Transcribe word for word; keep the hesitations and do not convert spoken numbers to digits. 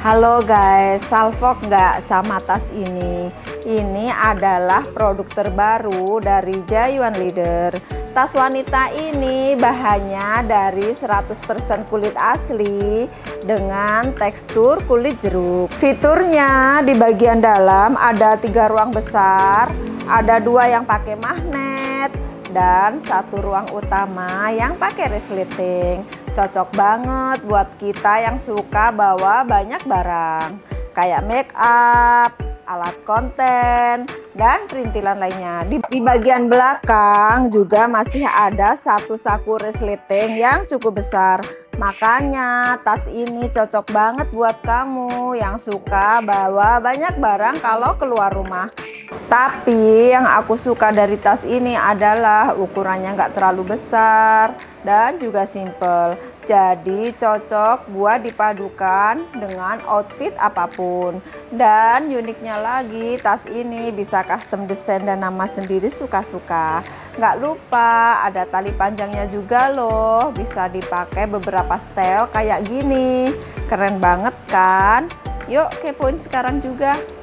Halo guys, salfok nggak sama tas ini? Ini adalah produk terbaru dari Jayuan Leather. Tas wanita ini bahannya dari seratus persen kulit asli dengan tekstur kulit jeruk. Fiturnya di bagian dalam ada tiga ruang besar, ada dua yang pakai magnet dan satu ruang utama yang pakai resleting. Cocok banget buat kita yang suka bawa banyak barang kayak make up, alat konten, dan perintilan lainnya. Di, di bagian belakang juga masih ada satu saku resleting yang cukup besar. Makanya tas ini cocok banget buat kamu yang suka bawa banyak barang kalau keluar rumah. Tapi yang aku suka dari tas ini adalah ukurannya nggak terlalu besar dan juga simple. Jadi cocok buat dipadukan dengan outfit apapun. Dan uniknya lagi, tas ini bisa custom desain dan nama sendiri suka-suka. Nggak lupa ada tali panjangnya juga loh, bisa dipakai beberapa style kayak gini. Keren banget kan? Yuk kepoin sekarang juga.